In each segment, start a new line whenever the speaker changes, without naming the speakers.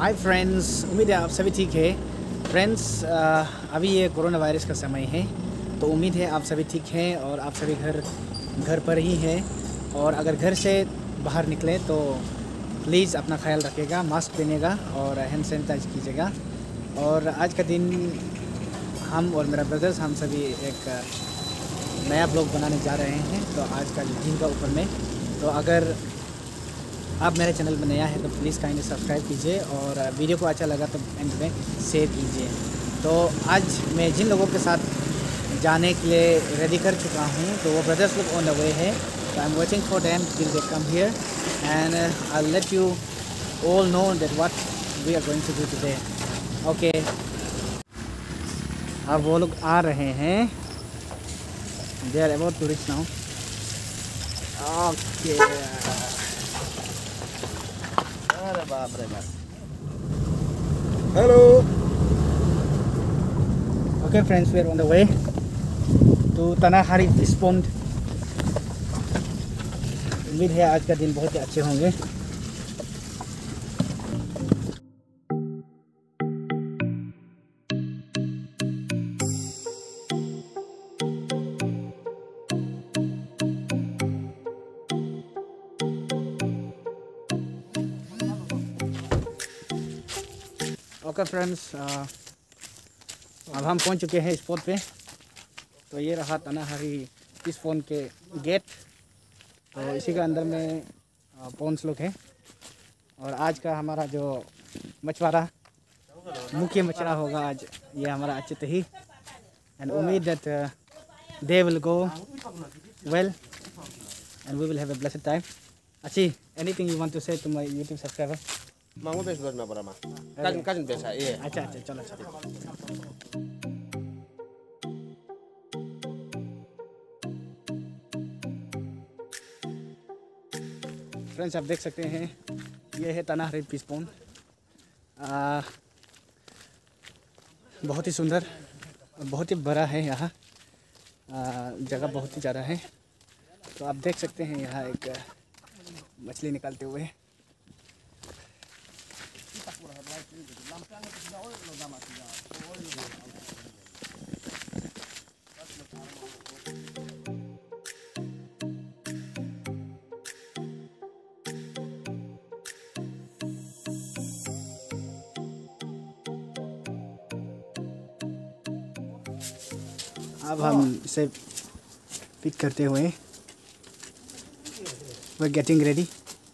Hi friends, उम्मीद है आप सभी ठीक है। फ्रेंड्स, अभी ये कोरोना वायरस का समय है, तो उम्मीद है आप सभी ठीक हैं और आप सभी घर पर ही हैं। और अगर घर से बाहर निकलें तो प्लीज़ अपना ख्याल रखिएगा, मास्क पहनिएगा और हैंड सैनिटाइज कीजिएगा। और आज का दिन हम और मेरा ब्रदर्स हम सभी एक नया ब्लॉग बनाने जा रहे हैं। तो आज का दिन का ऊपर में, तो अगर आप मेरे चैनल में नया है तो प्लीज़ काइंडली सब्सक्राइब कीजिए और वीडियो को अच्छा लगा तो एंड में शेयर कीजिए। तो आज मैं जिन लोगों के साथ जाने के लिए रेडी कर चुका हूँ तो वो ब्रदर्स लोग ऑन द वे है। तो I am waiting for them till they come here and I will let you all know that what we are going to do today. Okay, अब वो लोग आ रहे हैं। They are about to reach now. Okay, अरे बाप रे बाप।
Hello.
Okay friends, we are on the way to Tanahari fish pond. उम्मीद है आज का दिन बहुत ही अच्छे होंगे। ओके फ्रेंड्स, अब हम पहुंच चुके हैं स्पॉट पे। तो ये रहा तनाहारी फिश पॉन्ड के गेट। तो इसी के अंदर में पॉन्ड्स लोग हैं। और आज का हमारा जो मछुआरा मुख्य मछुआरा होगा आज, ये हमारा अचित ही। एंड उम्मीद that they will go well and we will have a blessed time. अच्छी, anything you want to say to my YouTube subscriber?
Mau bes buat apa mah? Kan biasa, iya.
अच्छा अच्छा, चलो चलो। फ्रेंड्स, आप देख सकते हैं ये है तनाहारी फिश पॉन्ड। बहुत ही सुंदर, बहुत ही बड़ा है यहाँ। जगह बहुत ही ज़्यादा है। तो आप देख सकते हैं यहाँ एक मछली निकालते हुए। अब हम इसे पिक करते हुए वी आर गेटिंग रेडी।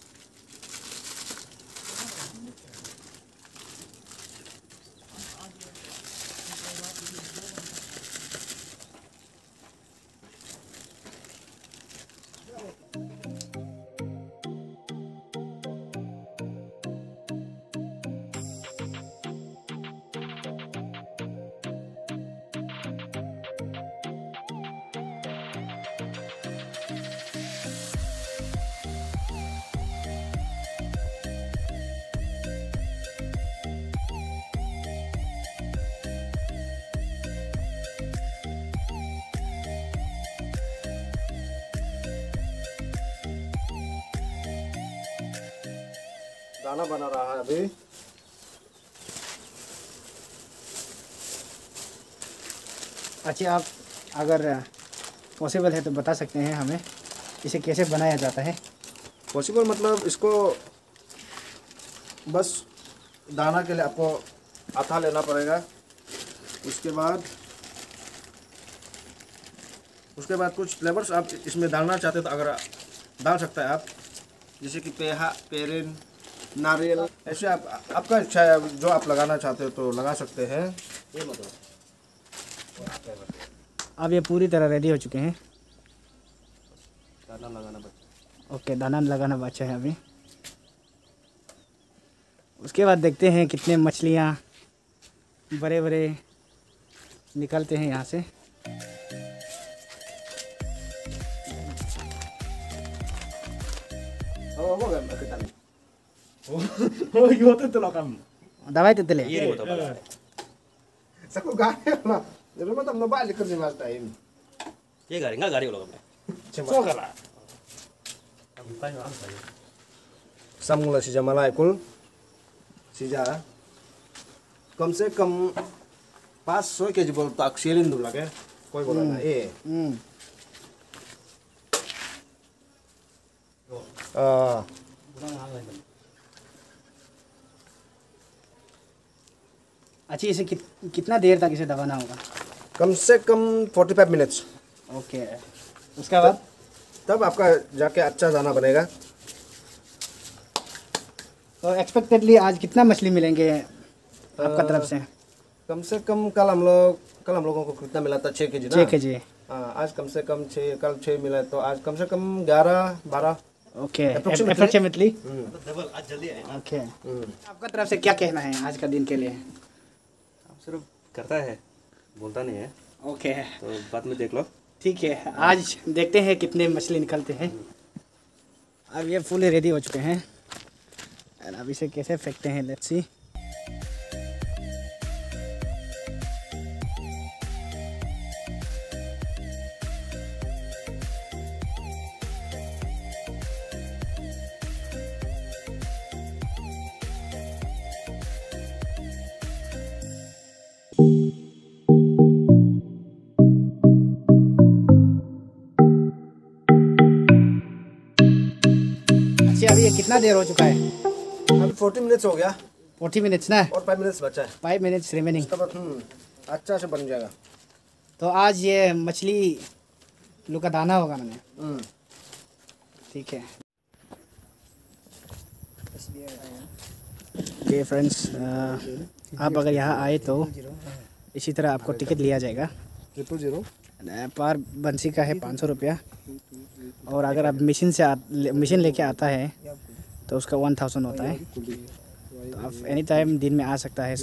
दाना बना रहा है अभी।
अच्छा, आप अगर पॉसिबल है तो बता सकते हैं हमें इसे कैसे बनाया जाता है?
पॉसिबल मतलब इसको बस दाना के लिए आपको आटा लेना पड़ेगा। उसके बाद कुछ फ्लेवर्स आप इसमें डालना चाहते तो अगर डाल सकता है आप, जैसे कि पेहा, पेरिन, नारियल, ऐसे आपका इच्छा है जो आप लगाना चाहते हो तो लगा सकते हैं। ये मतलब
अब ये पूरी तरह रेडी हो चुके हैं।
दाना लगाना बचा।
ओके, दाना लगाना बचा है अभी। उसके बाद देखते हैं कितने मछलियाँ बड़े बड़े निकलते हैं यहाँ से। दवाई तो ले
Sako gaya lah. Jadi mah tak balik kerja mas time.
Ye gari nggak gari ulo kami.
So kala. Samula si Jamalai kul. सीजा कम से कम 500 kg बोल तक सेलिन दूर लगे कोई बोला ना ये
अच्छा, इसे कितना देर तक इसे दबाना होगा?
कम से कम 45 मिनट्स।
ओके, उसके बाद
तब आपका जाके अच्छा दाना बनेगा।
तो एक्सपेक्टेडली आज कितना मछली मिलेंगे आपका तरफ से?
कम से कम कल हम लोगों को कितना मिला था? 6 kg ना?
6 kg।
हाँ, आज कम से कम 6, कल 6 मिला तो आज कम से कम 11-12।
Okay, approximately.
डबल आज जल्दी आए।
ओके, आपका तरफ से क्या कहना है आज का दिन के लिए?
सिर्फ करता है, बोलता नहीं है।
ओके,
तो बाद में देख लो।
ठीक है, आज देखते हैं कितने मछली निकलते हैं। अब ये फुल रेडी हो चुके हैं और अब इसे कैसे फेंकते हैं, लेट्स सी। अच्छा, अभी ये कितना देर हो चुका है?
अभी 40 मिनट्स हो गया
40 मिनट्स ना?
और 5 मिनट्स बचा है।
5 मिनट्स रिमेनिंग।
उसके बाद अच्छा से बन जाएगा।
तो आज ये मछली लोग का दाना होगा मैंने। ठीक है। ओके फ्रेंड्स, आप अगर यहाँ आए तो इसी तरह आपको टिकट लिया जाएगा।
000
पर बंसी का है 500 रुपया, और अगर आप मशीन लेके आता है तो उसका 1000 होता है। तो आप एनी टाइम दिन में आ सकता है।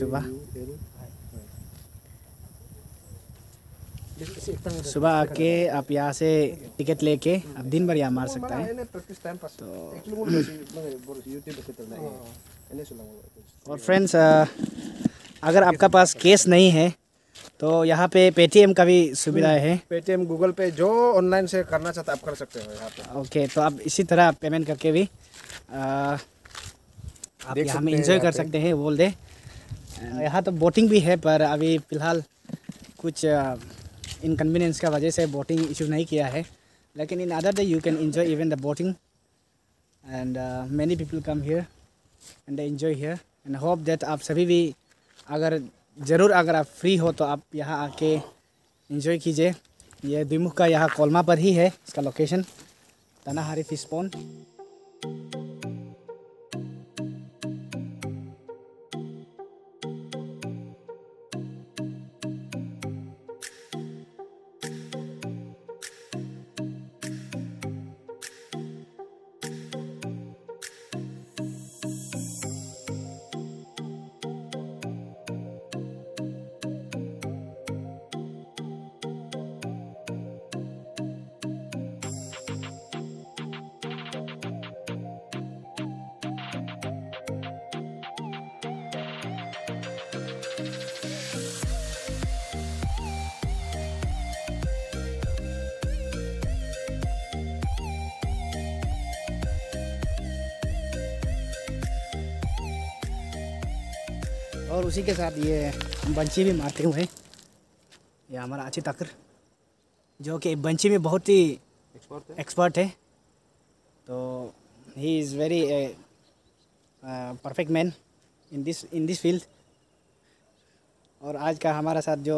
सुबह आके आप यहाँ से टिकट लेके आप दिन भर यहाँ मार सकता है। और फ्रेंड्स, अगर आपका पास कैश नहीं है तो यहाँ पे पेटीएम का भी सुविधा है।
पेटीएम, गूगल पे, जो ऑनलाइन से करना चाहते हैं आप कर सकते हो यहाँ पे।
ओके, तो आप इसी तरह पेमेंट करके भी आप यहाँ में इंजॉय कर सकते हैं, बोल दे। यहाँ तो बोटिंग भी है, पर अभी फ़िलहाल कुछ इनकन्वीनियंस का वजह से बोटिंग इशू नहीं किया है। लेकिन in other day you can enjoy even the boating, and many people come here and they enjoy here, and hope that आप सभी भी अगर आप फ्री हो तो आप यहाँ आके एंजॉय कीजिए। ये द्विमुख का यहाँ कोलमा पर ही है इसका लोकेशन, तनाहारी फिश पॉन्ड। और उसी के साथ ये बंची भी मारते हुए ये हमारा अच्छी तकर, जो कि बंची में बहुत ही एक्सपर्ट है। तो he is very perfect man in this field. और आज का हमारा साथ जो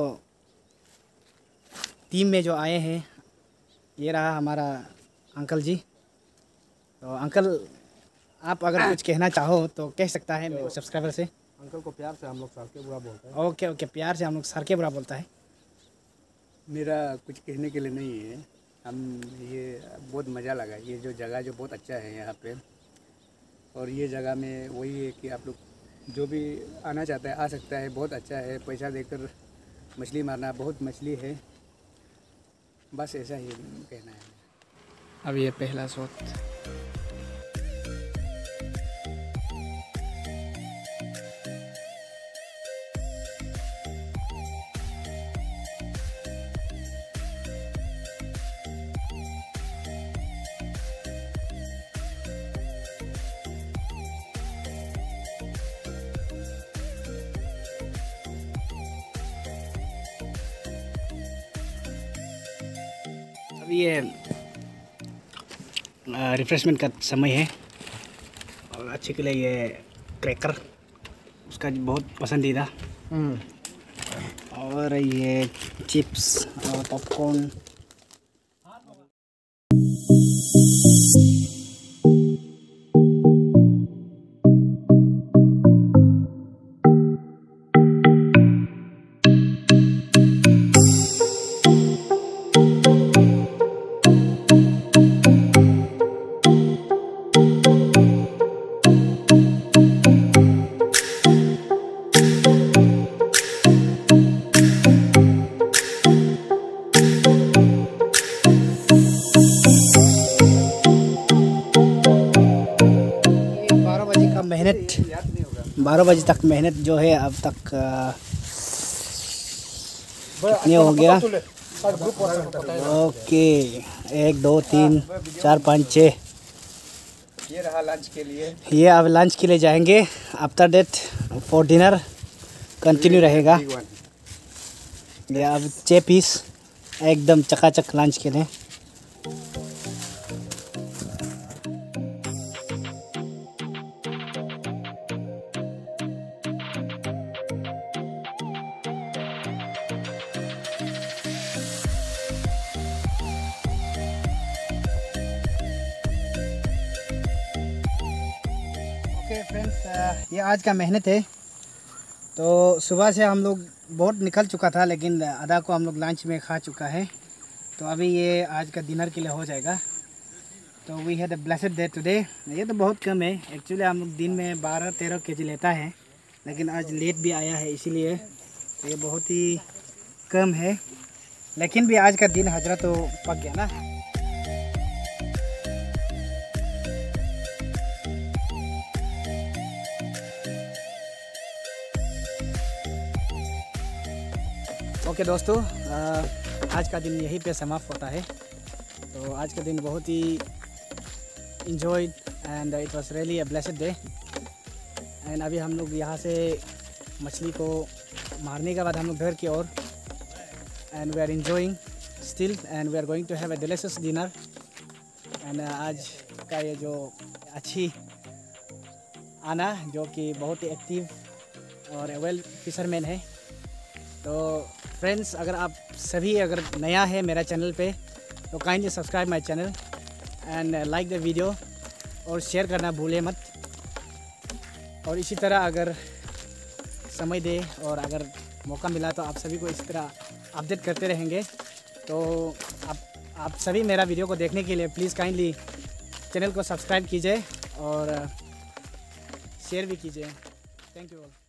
टीम में जो आए हैं, ये रहा हमारा अंकल जी। तो अंकल, आप अगर कुछ कहना चाहो तो कह सकता है मेरे सब्सक्राइबर से।
अंकल को प्यार से हम लोग सर के बुरा बोलते हैं।
ओके, प्यार से हम लोग सर के बुरा बोलता है।
मेरा कुछ कहने के लिए नहीं है। ये बहुत मज़ा लगा, ये जो जगह जो बहुत अच्छा है यहाँ पे। और ये जगह में वही है कि आप लोग जो भी आना चाहता है आ सकता है, बहुत अच्छा है। पैसा देकर मछली मारना, बहुत मछली है, बस ऐसा ही कहना है।
अब ये पहला शॉट। ये रिफ्रेशमेंट का समय है और अच्छे के लिए ये क्रैकर उसका बहुत पसंदीदा, और ये चिप्स और पॉपकॉर्न। मेहनत 12 बजे तक मेहनत जो है अब तक कितने हो गया? ओके 1 2 3 4 5 6।
ये रहा लंच के लिए।
ये अब लंच के लिए जाएंगे। After that for dinner continue रहेगा। ये अब 6 पीस एकदम चकाचक लंच के लिए। ओके फ्रेंड्स, ये आज का मेहनत है। तो सुबह से हम लोग बहुत निकल चुका था, लेकिन आधा को हम लोग लंच में खा चुका है। तो अभी ये आज का डिनर के लिए हो जाएगा। तो we had a blessed day today. ये तो बहुत कम है एक्चुअली, हम लोग दिन में 12-13 केजी लेता है, लेकिन आज लेट भी आया है इसीलिए तो ये बहुत ही कम है। लेकिन भी आज का दिन हजरा तो पक गया ना। ओके दोस्तों, आज का दिन यहीं पे समाप्त होता है। तो आज का दिन बहुत ही enjoyed and it was really a blessed day। And अभी हम लोग यहाँ से मछली को मारने के बाद हम लोग घर की ओर, and we are enjoying still and we are going to have a delicious dinner। And आज का ये जो अच्छी आना जो कि बहुत ही एक्टिव और वेल फिशरमैन है। तो फ्रेंड्स, अगर आप सभी अगर नया है मेरा चैनल पे तो kindly subscribe my channel and like the video और शेयर करना भूले मत। और इसी तरह अगर समय दे और अगर मौका मिला तो आप सभी को इसी तरह अपडेट करते रहेंगे। तो आप सभी मेरा वीडियो को देखने के लिए प्लीज़ काइंडली चैनल को सब्सक्राइब कीजिए और शेयर भी कीजिए। Thank you all.